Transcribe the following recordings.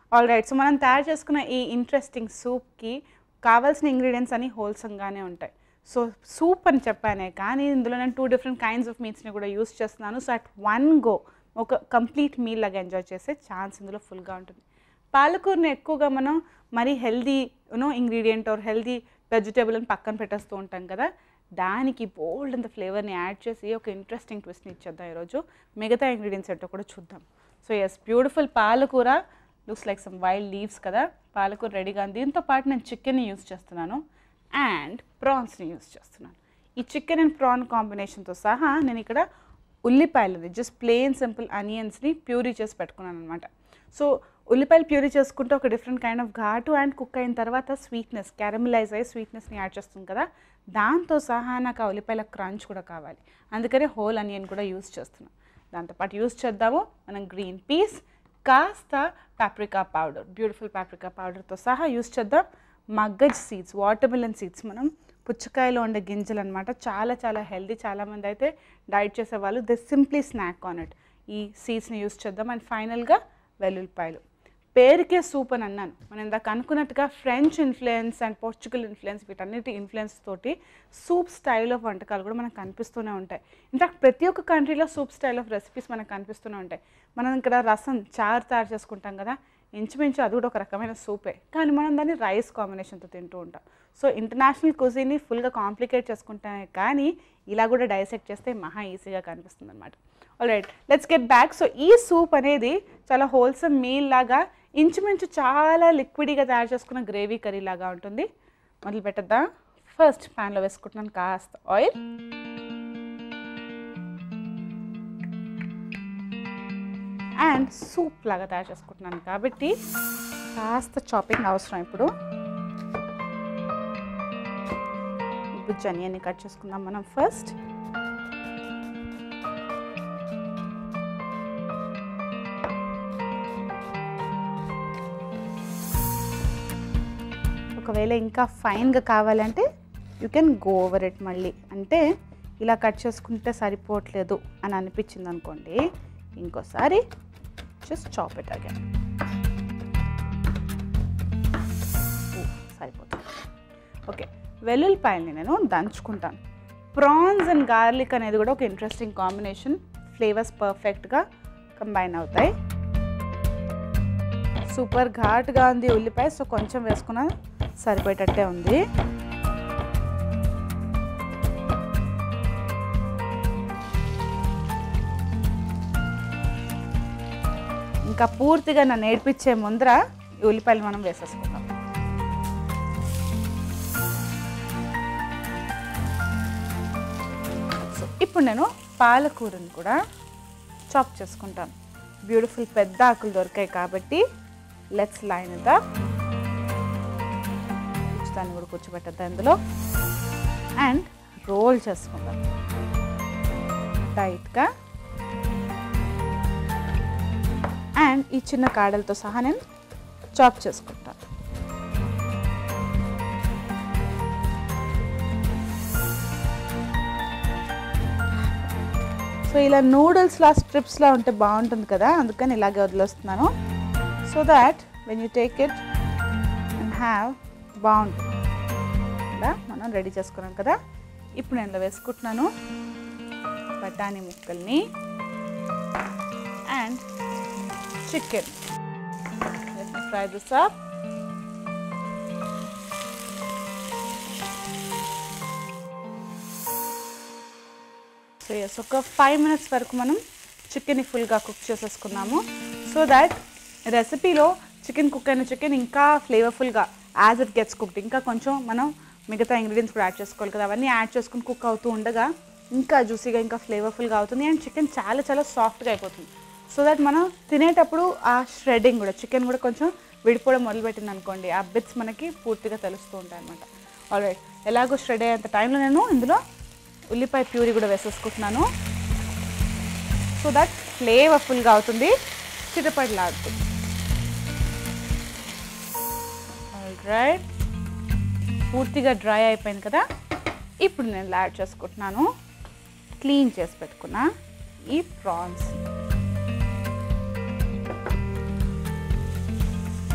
All right. So మనం తయారు చేసుకున్న ఈ ఇంట్రెస్టింగ్ సూప్కి కావాల్సిన ఇంగ్రీడియంట్స్ అన్నీ హోల్సమ్గానే ఉంటాయి. సో సూప్ అని చెప్పానే కానీ ఇందులో నేను 2 డిఫరెంట్ కైండ్స్ ఆఫ్ మీట్స్ని కూడా యూస్ చేస్తున్నాను. సో అట్ వన్ గో ఒక కంప్లీట్ మీల్ లాగా ఎంజాయ్ చేసే ఛాన్స్ ఇందులో ఫుల్గా ఉంటుంది. పాలకూరని ఎక్కువగా మనం మరీ healthy ingredient or healthy vegetable అని పక్కన పెట్టేస్తూ ఉంటాం కదా, దానికి బోల్డ్ అంత ఫ్లేవర్ని యాడ్ చేసి ఒక ఇంట్రెస్టింగ్ ట్విస్ట్ని ఇచ్చేద్దాం ఈరోజు. మిగతా ఇంగ్రీడియంట్స్ ఏంటో కూడా చూద్దాం. సో ఎస్, బ్యూటిఫుల్ పాలకూర looks like some wild leaves కదా. పాలకూర రెడీగా ఉంది. దీంతో పాటు నేను చికెన్ని యూస్ చేస్తున్నాను అండ్ ప్రాన్స్ని యూస్ చేస్తున్నాను. ఈ చికెన్ అండ్ ప్రాన్ కాంబినేషన్తో సహా నేను ఇక్కడ ఉల్లిపాయలని జస్ట్ ప్లెయిన్ సింపుల్ ఆనియన్స్ని ప్యూరీ చేసి పెట్టుకున్నాను అనమాట. సో ఉల్లిపాయలు ప్యూరీ చేసుకుంటే ఒక డిఫరెంట్ కైండ్ ఆఫ్ ఘాటు అండ్ కుక్ అయిన తర్వాత స్వీట్నెస్, క్యారమలైజ్ అయ్యి స్వీట్నెస్ని యాడ్ చేస్తుంది కదా, దాంతో సహా నాకు ఆ ఉల్లిపాయల క్రంచ్ కూడా కావాలి. అందుకనే హోల్ ఆనియన్ కూడా యూస్ చేస్తున్నాను. దాంతోపాటు యూస్ చేద్దాము మనం గ్రీన్ పీస్, కాస్త పాప్రికా పౌడర్, బ్యూటిఫుల్ పాప్రికా పౌడర్తో సహా యూస్ చేద్దాం. Magaz seeds, watermelon seeds, మనం పుచ్చకాయలో ఉండే గింజలు అనమాట. చాలా చాలా హెల్దీ. చాలామంది అయితే డైట్ చేసేవాళ్ళు they simply snack on it. ఈ సీడ్స్ని యూస్ చేద్దాం. అండ్ ఫైనల్గా వెల్లుల్లిపాయలు. పేరుకే సూప్ అని అన్నాను. మనం ఇందాక అనుకున్నట్టుగా French influence and Portugal influence వీటన్నిటి ఇన్ఫ్లుయెన్స్ తోటి సూప్ స్టైల్ ఆఫ్ వంటకాలు కూడా మనకు కనిపిస్తూనే ఉంటాయి. ఇన్ఫాక్ట్ ప్రతి ఒక్క కంట్రీలో సూప్ స్టైల్ ఆఫ్ రెసిపీస్ మనకు కనిపిస్తూనే ఉంటాయి. మనం ఇక్కడ రసం, చారు తయారు చేసుకుంటాం కదా, ఇంచుమించు అది కూడా ఒక రకమైన సూపే, కానీ మనం దాన్ని రైస్ కాంబినేషన్తో తింటూ ఉంటాం. సో ఇంటర్నేషనల్ కుజిన్ని ఫుల్గా కాంప్లికేట్ చేసుకుంటామే, కానీ ఇలా కూడా డైసెక్ట్ చేస్తే మహా ఈజీగా కనిపిస్తుంది అనమాట. All right, let's get back. So ఈ సూప్ అనేది చాలా హోల్సమ్ మీల్ లాగా, ఇంచుమించు చాలా లిక్విడ్గా తయారు చేసుకున్న గ్రేవీ కర్రీ లాగా ఉంటుంది. మొదలు పెట్టద్దా. ఫస్ట్ ప్యాన్లో వేసుకుంటున్నాను కాస్త ఆయిల్. అండ్ సూప్ లాగా తయారు చేసుకుంటున్నాను కాబట్టి కాస్త చాపింగ్ అవసరం. ఇప్పుడు ఆనియన్ని కట్ చేసుకుందాం మనం ఫస్ట్. ఒకవేళ ఇంకా ఫైన్గా కావాలంటే you can go over it. మళ్ళీ అంటే ఇలా కట్ చేసుకుంటే సరిపోవట్లేదు అని అనిపించింది అనుకోండి, ఇంకోసారి జస్ట్ చాప్ ఇట్ అగైన్. సరిపోతుంది. ఓకే, వెల్లుల్లిపాయల్ని నేను దంచుకుంటాను. ప్రాన్స్ అండ్ గార్లిక్ అనేది కూడా ఒక ఇంట్రెస్టింగ్ కాంబినేషన్. ఫ్లేవర్స్ పర్ఫెక్ట్గా కంబైన్ అవుతాయి. సూపర్ ఘాట్గా ఉంది ఉల్లిపాయ, సో కొంచెం వేసుకున్నా సరిపోయేటట్టే ఉంది. ఇంకా పూర్తిగా నన్ను నేర్పించే ముందర ఈ ఉల్లిపాయలు మనం వేసేసుకుందాం. సో ఇప్పుడు నేను పాలకూరని కూడా చాప్ చేసుకుంటాను. బ్యూటిఫుల్ పెద్ద ఆకులు దొరికాయి కాబట్టి లెట్స్ లైన్ ఇట్ అప్. దాన్ని కూడా కూర్చోబెట్టద్దా ఇందులో. అండ్ రోల్ చేసుకుందాం టైట్గా. అండ్ ఈ చిన్న కాడలతో సహా నేను చాప్ చేసుకుంటాను. సో ఇలా నూడిల్స్లా స్ట్రిప్స్లా ఉంటే బాగుంటుంది కదా, అందుకని ఇలాగే వదిలేస్తున్నాను. So that when you take it and have బాగుంటుంది. ఇలా మనం రెడీ చేసుకున్నాం కదా. ఇప్పుడు నేను ఇలా వేసుకుంటున్నాను బఠానీ ముక్కల్ని and chicken. Let me fry this up. So yes, ఒక 5 minutes వరకు మనం చికెన్ని ఫుల్గా కుక్ చేసేసుకున్నాము. సో దాట్ రెసిపీలో చికెన్ కుక్ అయిన చికెన్ ఇంకా ఫ్లేవర్ఫుల్గా యాజ్ ఇట్ గెట్స్ కుక్డ్, ఇంకా కొంచెం మనం మిగతా ఇంగ్రీడియంట్స్ కూడా యాడ్ చేసుకోవాలి కదా, అవన్నీ యాడ్ చేసుకుని కుక్ అవుతూ ఉండగా ఇంకా జ్యూసీగా ఇంకా ఫ్లేవర్ఫుల్గా అవుతుంది. అండ్ చికెన్ చాలా చాలా సాఫ్ట్గా అయిపోతుంది. సో దట్ మనం తినేటప్పుడు ఆ ష్రెడ్డింగ్ కూడా, చికెన్ కూడా కొంచెం విడిపోవడం మొదలుపెట్టింది అనుకోండి, ఆ బిట్స్ మనకి పూర్తిగా తెలుస్తూ ఉంటాయి అన్నమాట. ఆల్రైట్, ఎలాగో షెడ్ అయ్యేంత టైంలో నేను ఇందులో ఉల్లిపాయ ప్యూరీ కూడా వేసేసుకుంటున్నాను. సో దట్ ఫ్లేవర్ఫుల్గా అవుతుంది, చిటపటలాడుతుంది. ఆల్రైట్, పూర్తిగా డ్రై అయిపోయింది కదా. ఇప్పుడు నేను యాడ్ చేసుకుంటున్నాను క్లీన్ చేసి పెట్టుకున్న ఈ ప్రాన్స్.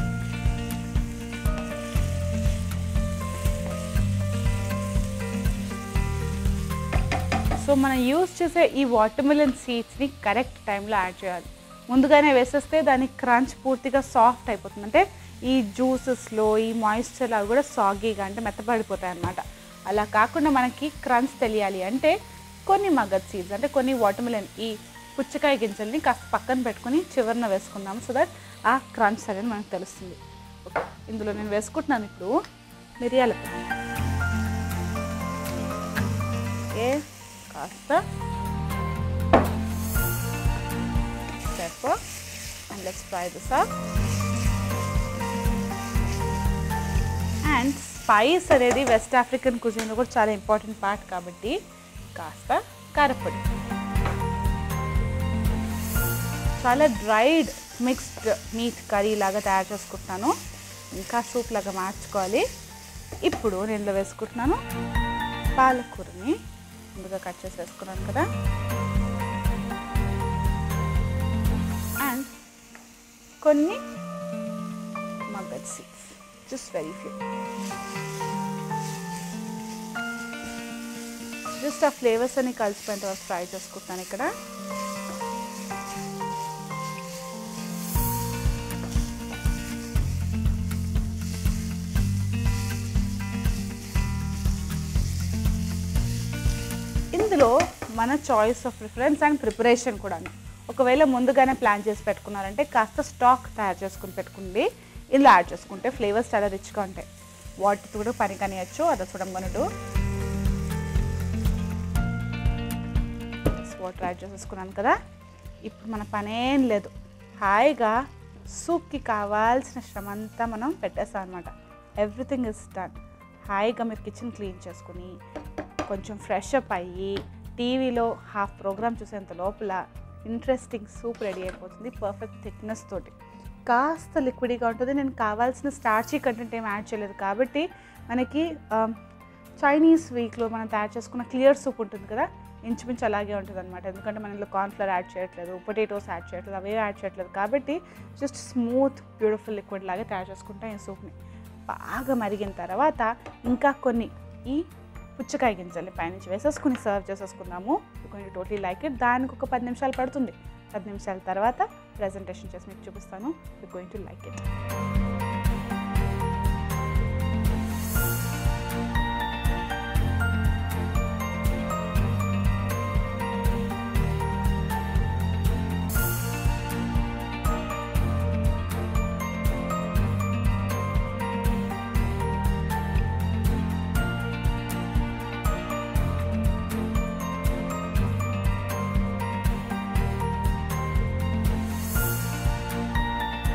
మనం యూజ్ చేసే ఈ వాటర్మెలన్ సీడ్స్ని కరెక్ట్ టైంలో యాడ్ చేయాలి. ముందుగానే వేసేస్తే దాని క్రంచ్ పూర్తిగా సాఫ్ట్ అయిపోతుంది. అంటే ఈ జ్యూసెస్లో ఈ మాయిశ్చర్ అవి కూడా సాగీగా అంటే మెత్తపడిపోతాయి అన్నమాట. అలా కాకుండా మనకి క్రంచ్ తెలియాలి అంటే కొన్ని మగత్ సీడ్స్ అంటే కొన్ని వాటర్మెలన్ ఈ పుచ్చకాయ గింజల్ని కాస్త పక్కన పెట్టుకుని చివరిన వేసుకుందాము. సో దట్ ఆ క్రంచ్ అనేది మనకు తెలుస్తుంది. ఓకే, ఇందులో నేను వేసుకుంటున్నాను ఇప్పుడు మిరియాల పొడి. ఓకే, కాస్త pepper and let's fry this up. And spice అనేది వెస్ట్ ఆఫ్రికన్ కుజిన్లో కూడా చాలా ఇంపార్టెంట్ పార్ట్ కాబట్టి కాస్త కారపొడి. చాలా డ్రైడ్ మిక్స్డ్ మీట్ కర్రీ లాగా తయారు చేసుకుంటున్నాను. ఇంకా సూప్ లాగా మార్చుకోవాలి. ఇప్పుడు నేను ఇందులో వేసుకుంటున్నాను పాలకూరని ముందుగా కట్ చేసి వేసుకున్నాను కదా. అండ్ కొన్ని మగత్ seeds, just very few. Just ఆ ఫ్లేవర్స్ అన్ని కలిసిపోయేంత వరకు ఫ్రై చేసుకుంటాను ఇక్కడ. ఇందులో మన choice of preference and preparation కూడా. ఒకవేళ ముందుగానే ప్లాన్ చేసి పెట్టుకున్నారంటే కాస్త స్టాక్ తయారు చేసుకుని పెట్టుకుంది ఇందులో యాడ్ చేసుకుంటే ఫ్లేవర్స్ చాలా రిచ్గా ఉంటాయి. వాటితో కూడా పని కనియచ్చు. అది చూడమన్నట్టు వాటర్ యాడ్ చేసేసుకున్నాను కదా. ఇప్పుడు మన పనేం లేదు, హాయిగా సూప్కి కావాల్సిన శ్రమ అంతా మనం పెట్టేస్తాం అనమాట. Everything is done. హాయిగా మీరు కిచెన్ క్లీన్ చేసుకుని కొంచెం ఫ్రెష్ అప్ అయ్యి టీవీలో హాఫ్ ప్రోగ్రామ్ చూసేంత లోపల ఇంట్రెస్టింగ్ సూప్ రెడీ అయిపోతుంది. పర్ఫెక్ట్ థిక్నెస్ తోటి, కాస్త లిక్విడ్గా ఉంటుంది. నేను కావాల్సిన స్టార్చీ కంటెంట్ ఏం యాడ్ చేయలేదు కాబట్టి మనకి చైనీస్ వీక్లో మనం తయారు చేసుకున్న క్లియర్ సూప్ ఉంటుంది కదా, ఇంచుమించు అలాగే ఉంటుంది అనమాట. ఎందుకంటే మనం ఇందులో కార్న్ఫ్లవర్ యాడ్ చేయట్లేదు, పొటాటోస్ యాడ్ చేయట్లేదు, అవే యాడ్ చేయట్లేదు కాబట్టి జస్ట్ స్మూత్ బ్యూటిఫుల్ లిక్విడ్ లాగే తయారు చేసుకుంటాం ఈ సూప్ని. బాగా మరిగిన తర్వాత ఇంకా కొన్ని ఈ పుచ్చకాయ గింజల్ని పైనుంచి వేసేసుకుని సర్వ్ చేసేసుకున్నాము. కొంచెం టోటలీ లైక్ ఇట్. దానికి ఒక 10 నిమిషాలు పడుతుంది. 10 నిమిషాల తర్వాత ప్రెజెంటేషన్ చేసి మీకు చూపిస్తాను. You going to like it.